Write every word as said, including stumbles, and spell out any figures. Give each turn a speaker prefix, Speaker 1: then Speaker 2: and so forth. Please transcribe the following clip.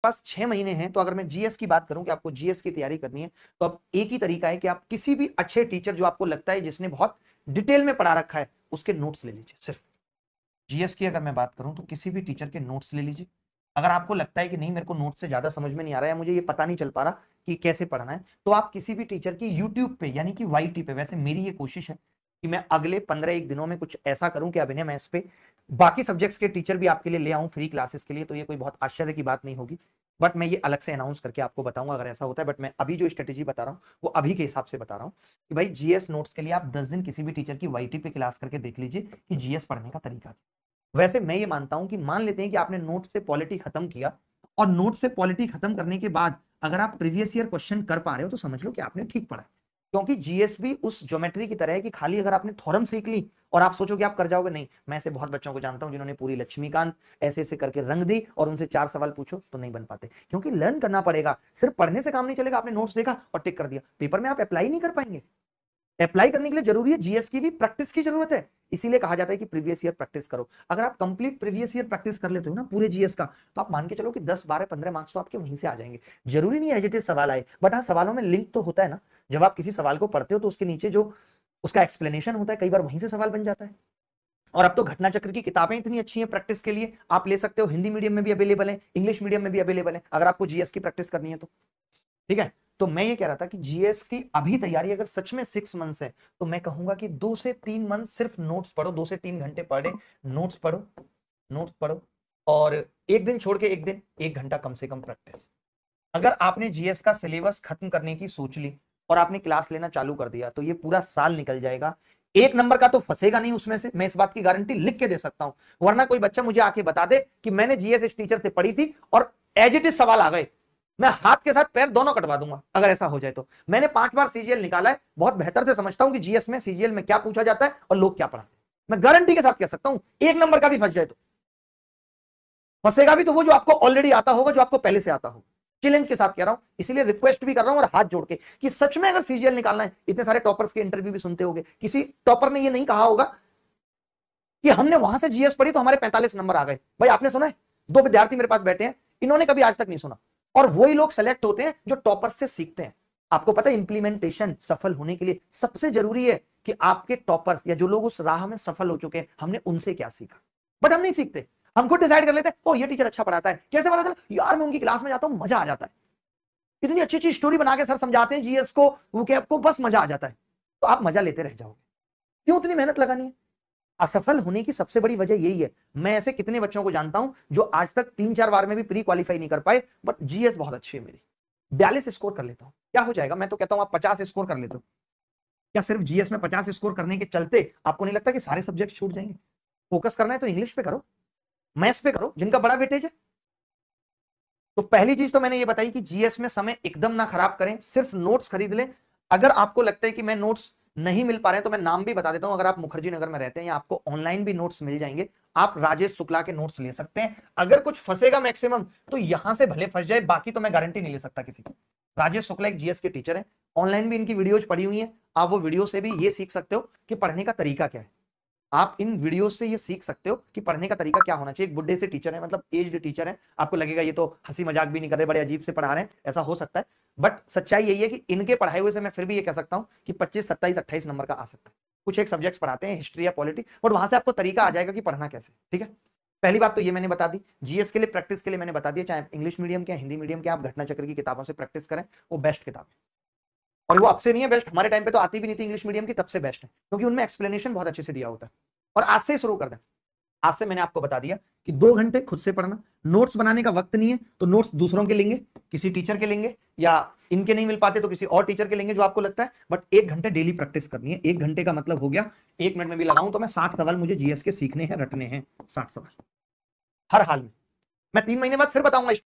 Speaker 1: पास छह महीने हैं, तो अगर मैं जीएस की बात करूं कि आपको जीएस की तैयारी करनी है, तो अब एक ही तरीका है कि आप किसी भी अच्छे टीचर जो आपको लगता है जिसने बहुत डिटेल में पढ़ा रखा है उसके नोट्स ले लीजिए। सिर्फ जीएस की अगर मैं बात करूं तो किसी भी टीचर के नोट्स ले लीजिए। अगर आपको लगता है कि नहीं मेरे को नोट्स से ज्यादा समझ में नहीं आ रहा है, मुझे ये पता नहीं चल पा रहा कि कैसे पढ़ना है, तो आप किसी भी टीचर की यूट्यूब पे यानी कि वाईटी पे, वैसे मेरी ये कोशिश है कि मैं अगले पंद्रह एक दिनों में कुछ ऐसा करूं कि अभिनय मैथ्स पे बाकी सब्जेक्ट्स के टीचर भी आपके लिए ले आऊं फ्री क्लासेस के लिए, तो ये कोई बहुत आश्चर्य की बात नहीं होगी, बट मैं ये अलग से अनाउंस करके आपको बताऊंगा अगर ऐसा होता है। बट मैं अभी जो स्ट्रेटेजी बता रहा हूँ वो अभी के हिसाब से बता रहा हूँ कि भाई जीएस नोट्स के लिए आप दस दिन किसी भी टीचर की वाईटी पे क्लास करके देख लीजिए कि जीएस पढ़ने का तरीका। वैसे मैं ये मानता हूं कि मान लेते हैं कि आपने नोट से पॉलिटी खत्म किया, और नोट से पॉलिटी खत्म करने के बाद अगर आप प्रीवियस ईयर क्वेश्चन कर पा रहे हो तो समझ लो कि आपने ठीक पढ़ा है। क्योंकि जीएस भी उस ज्योमेट्री की तरह है कि खाली अगर आपने थ्योरम सीख ली और आप सोचो कि आप कर जाओगे, नहीं। मैं ऐसे बहुत बच्चों को जानता हूं जिन्होंने पूरी लक्ष्मीकांत ऐसे ऐसे करके रंग दी और उनसे चार सवाल पूछो तो नहीं बन पाते, क्योंकि लर्न करना पड़ेगा। सिर्फ पढ़ने से काम नहीं चलेगा। आपने नोट्स देखा और टिक कर दिया, पेपर में आप अप्लाई नहीं कर पाएंगे। अप्लाई करने के लिए जरूरी है जीएस की भी प्रैक्टिस की जरूरत है, इसीलिए कहा जाता है कि प्रीवियस ईयर प्रैक्टिस करो। अगर आप कंप्लीट प्रीवियस ईयर प्रैक्टिस कर लेते हो ना पूरे जीएस का, तो आप मान के चलो कि दस बारह पंद्रह मार्क्स तो आपके वहीं से आ जाएंगे। जरूरी नहीं है एज इट इज सवाल आए, बट हाँ सवालों में लिंक तो होता है ना। जब आप किसी सवाल को पढ़ते हो तो उसके नीचे जो उसका एक्सप्लेनेशन होता है, कई बार वहीं से सवाल बन जाता है। और अब तो घटना चक्र की किताबें इतनी अच्छी हैं प्रैक्टिस के लिए, आप ले सकते हो। हिंदी मीडियम में भी अवेलेबल है, इंग्लिश मीडियम में भी अवेलेबल है, अगर आपको जीएस की प्रैक्टिस करनी है तो। ठीक है, तो मैं ये कह रहा था कि जीएस की अभी तैयारी अगर सच में सिक्स मंथ्स है, तो मैं कहूंगा कि दो से तीन मंथ सिर्फ नोट्स पढ़ो, दो से तीन घंटे पर डे नोट्स पढ़ो, नोट्स पढ़ो, और एक दिन छोड़ के एक दिन एक घंटा कम से कम प्रैक्टिस। अगर आपने जीएस का सिलेबस खत्म करने की सोच ली और आपने क्लास लेना चालू कर दिया, तो ये पूरा साल निकल जाएगा। एक नंबर का तो फंसेगा नहीं उसमें से, मैं इस बात की गारंटी लिख के दे सकता हूं। वरना कोई बच्चा मुझे आके बता दे कि मैंने जीएस इस टीचर से पढ़ी थी और एज इट इज सवाल आ गए, मैं हाथ के साथ पैर दोनों कटवा दूंगा अगर ऐसा हो जाए तो। मैंने पांच बार सीजीएल निकाला है, बहुत बेहतर से समझता हूं कि जीएस में सीजीएल में क्या पूछा जाता है और लोग क्या पढ़ाते हैं। मैं गारंटी के साथ कह सकता हूं एक नंबर का भी फंस जाए तो। फंसेगा भी तो वो जो आपको ऑलरेडी आता होगा, जो आपको पहले से आता होगा। चैलेंज के साथ कह रहा हूं, इसीलिए रिक्वेस्ट भी कर रहा हूं और हाथ जोड़ के कि सच में अगर सीजीएल निकालना है, इतने सारे टॉपर्स के इंटरव्यू भी सुनते होंगे, किसी टॉपर ने ये नहीं कहा होगा कि हमने वहां से जीएस पढ़ी तो हमारे पैंतालीस नंबर आ गए। भाई आपने सुना है? दो विद्यार्थी मेरे पास बैठे हैं, इन्होंने कभी आज तक नहीं सुना, और वही लोग सेलेक्ट होते हैं जो टॉपर से सीखते हैं। आपको पता है इंप्लीमेंटेशन सफल होने के लिए सबसे जरूरी है कि आपके टॉपर्स या जो लोग उस राह में सफल हो चुके हैं, हमने उनसे क्या सीखा। बट हम नहीं सीखते, हम खुद डिसाइड कर लेते हैं, ओ ये टीचर अच्छा पढ़ाता है। कैसे पता चला? यार मैं उनकी क्लास में जाता हूं, मजा आ जाता है, इतनी अच्छी अच्छी स्टोरी बना के सर समझाते हैं जीएस को, वो के आपको बस मजा आ जाता है, तो आप मजा लेते रह जाओगे। क्यों उतनी मेहनत लगानी है? असफल होने की सबसे बड़ी वजह यही है। मैं ऐसे कितने बच्चों को जानता हूं जो आज तक तीन चार बार में भी प्री क्वालिफाई नहीं कर पाए, बट जीएस बहुत अच्छी है मेरी, बयालीस स्कोर कर लेता हूं, क्या हो जाएगा? मैं तो कहता हूं आप पचास स्कोर कर लेते हो। क्या सिर्फ जीएस में पचास स्कोर करने के चलते आपको नहीं लगता कि सारे सब्जेक्ट छूट जाएंगे? फोकस करना है तो इंग्लिश पे करो, मैथ्स पे करो, जिनका बड़ा वेटेज है। तो पहली चीज तो मैंने ये बताई कि जीएस में समय एकदम ना खराब करें, सिर्फ नोट्स खरीद लें। अगर आपको लगता है कि मैं नोट्स नहीं मिल पा रहे हैं, तो मैं नाम भी बता देता हूं, अगर आप मुखर्जी नगर में रहते हैं, या आपको ऑनलाइन भी नोट्स मिल जाएंगे, आप राजेश शुक्ला के नोट्स ले सकते हैं। अगर कुछ फंसेगा मैक्सिमम तो यहां से भले फंस जाए, बाकी तो मैं गारंटी नहीं ले सकता किसी की। राजेश शुक्ला एक जीएस के टीचर है, ऑनलाइन भी इनकी वीडियोज पड़ी हुई है, आप वो वीडियो से भी ये सीख सकते हो कि पढ़ने का तरीका क्या है। आप इन वीडियो से ये सीख सकते हो कि पढ़ने का तरीका क्या होना चाहिए। एक बुड्ढे से टीचर है, मतलब एज्ड टीचर है, आपको लगेगा ये तो हंसी मजाक भी नहीं कर रहे, बड़े अजीब से पढ़ा रहे हैं, ऐसा हो सकता है, बट सच्चाई यही है कि इनके पढ़ाए हुए से मैं फिर भी ये कह सकता हूं कि पच्चीस सत्ताईस अट्ठाईस नंबर का आ सकता है। कुछ एक सब्जेक्ट्स पढ़ाते हैं, हिस्ट्री या पॉलिटी, बट वहां से आपको तरीका आ जाएगा कि पढ़ना कैसे। ठीक है, पहली बात तो ये मैंने बता दी। जीएस के लिए प्रैक्टिस के लिए मैंने बता दिया, चाहे इंग्लिश मीडियम के हिंदी मीडियम के, आप घटना चक्र की किताबों से प्रैक्टिस करें, वो बेस्ट किताब है। और वो अब से नहीं है बेस्ट, हमारे टाइम पे तो आती भी नहीं थी इंग्लिश मीडियम की, तब से बेस्ट है, क्योंकि उनमें एक्सप्लेनेशन बहुत अच्छे से दिया होता है। और आज से शुरू कर दें, आज से मैंने आपको बता दिया कि दो घंटे खुद से पढ़ना, नोट्स बनाने का वक्त नहीं है तो नोट्स दूसरों के लेंगे, किसी टीचर के लेंगे, या इनके नहीं मिल पाते तो किसी और टीचर के लेंगे जो आपको लगता है, बट एक घंटे डेली प्रैक्टिस करनी है। एक घंटे का मतलब हो गया, एक मिनट में भी लगाऊं तो मैं साठ सवाल मुझे जीएस के सीखने हैं, रटने हैं, साठ सवाल हर हाल में। मैं तीन महीने बाद फिर बताऊंगा